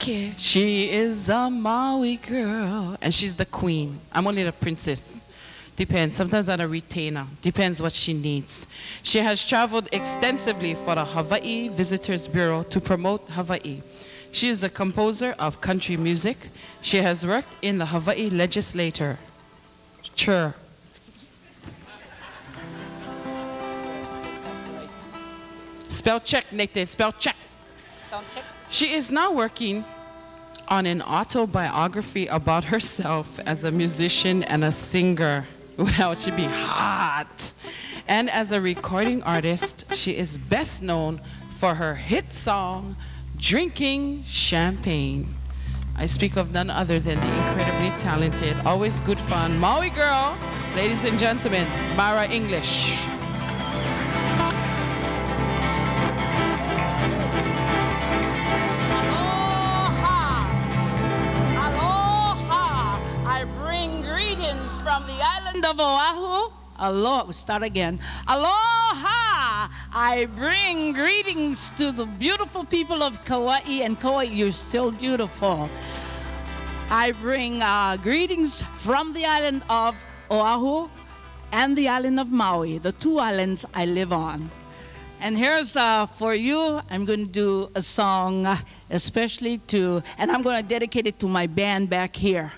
Okay, she is a Maui girl, and she's the queen. I'm only the princess. Depends. Sometimes I'm a retainer. Depends what she needs. She has traveled extensively for the Hawaii Visitors Bureau to promote Hawaii. She is a composer of country music. She has worked in the Hawaii legislature. Sure. Spell check, Nate. Spell check. Sound check. She is now working on an autobiography about herself as a musician and a singer. Wow, she'd be hot. And as a recording artist, she is best known for her hit song, Drinking Champagne. I speak of none other than the incredibly talented, always good fun Maui girl, ladies and gentlemen, Mara English. From the island of Oahu, aloha, we'll start again. Aloha! I bring greetings to the beautiful people of Kauai, and Kauai, you're still beautiful. I bring greetings from the island of Oahu and the island of Maui, the two islands I live on. And here's for you, I'm going to do a song especially to, and I'm going to dedicate it to my band back here.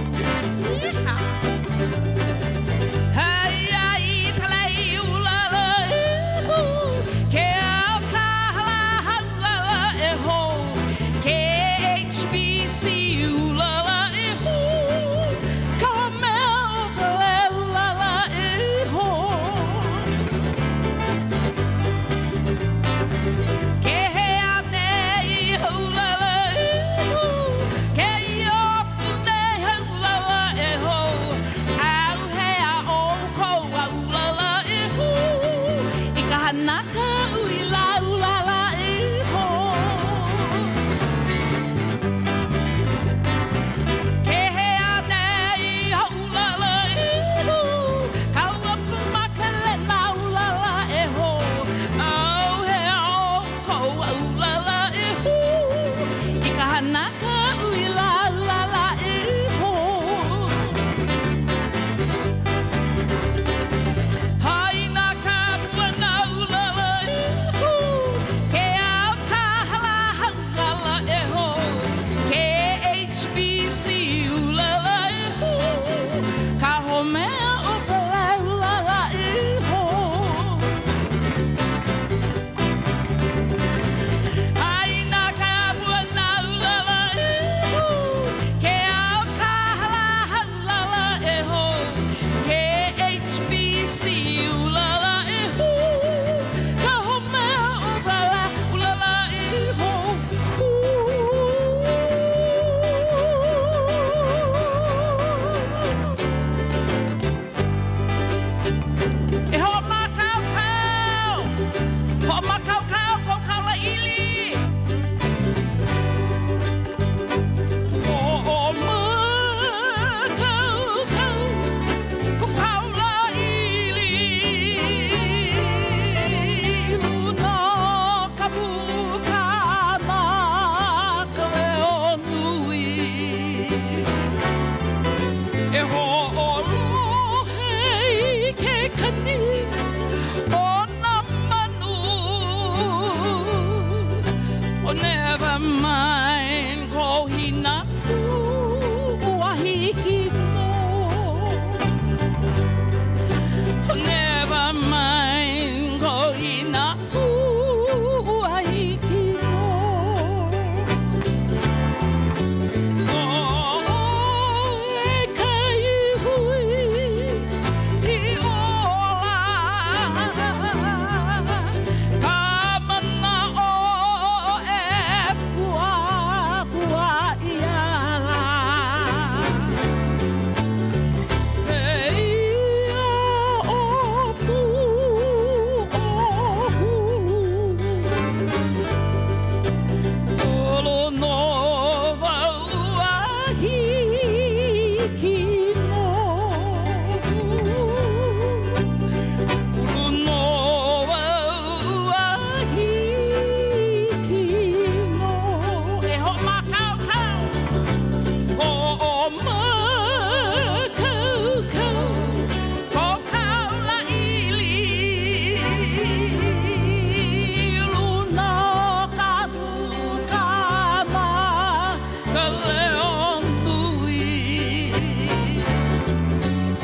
Hey,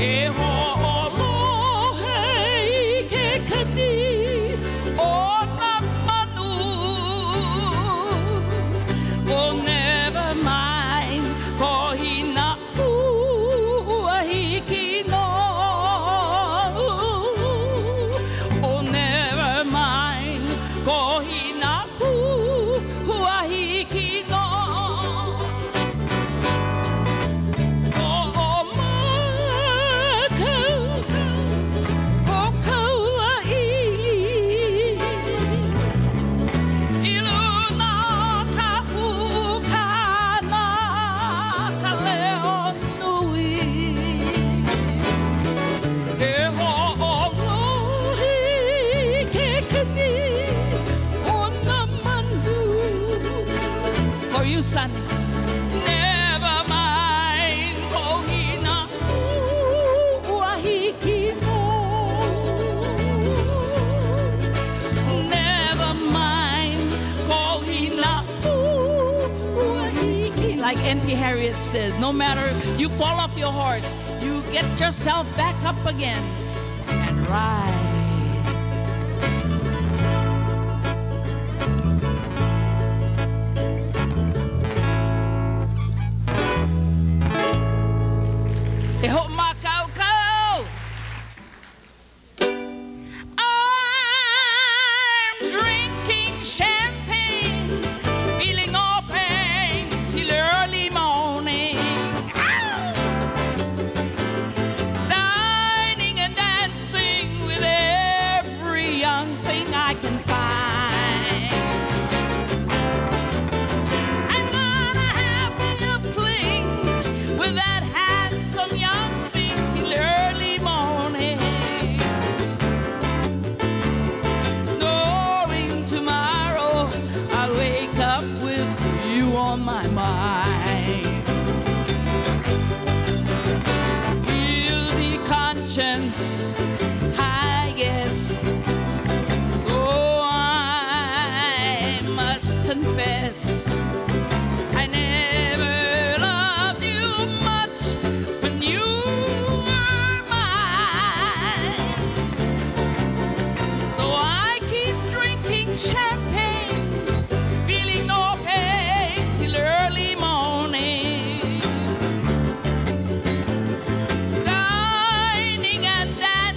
Auntie Harriet says, no matter you fall off your horse, you get yourself back up again and ride. I guess. Oh, I must confess, I never loved you much when you were mine. So I keep drinking champagne, feeling no pain till early morning. Dining and dancing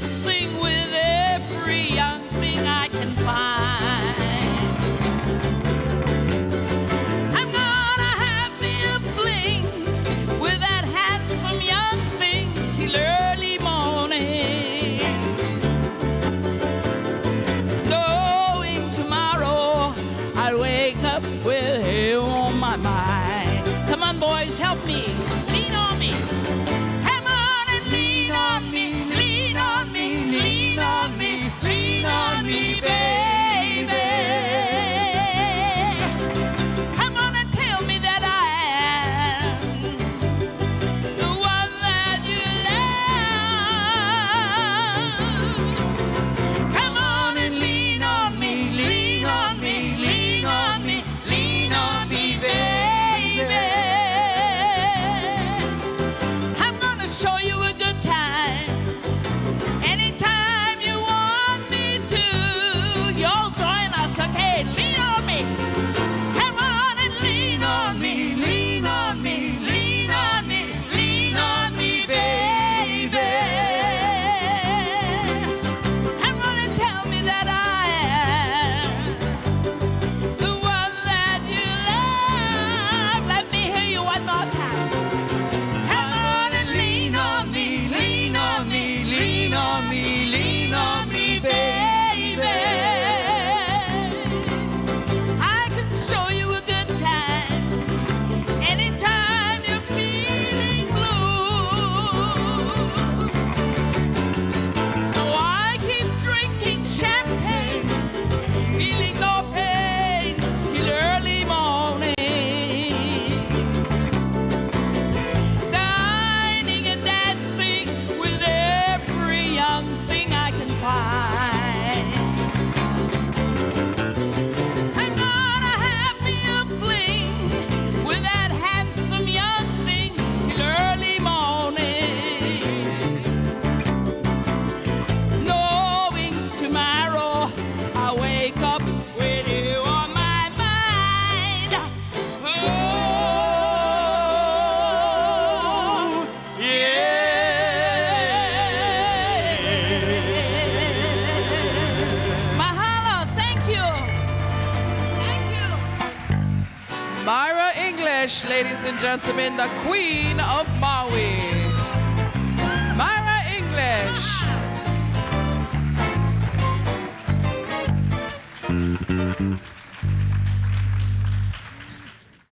Myra English, ladies and gentlemen, the Queen of Maui.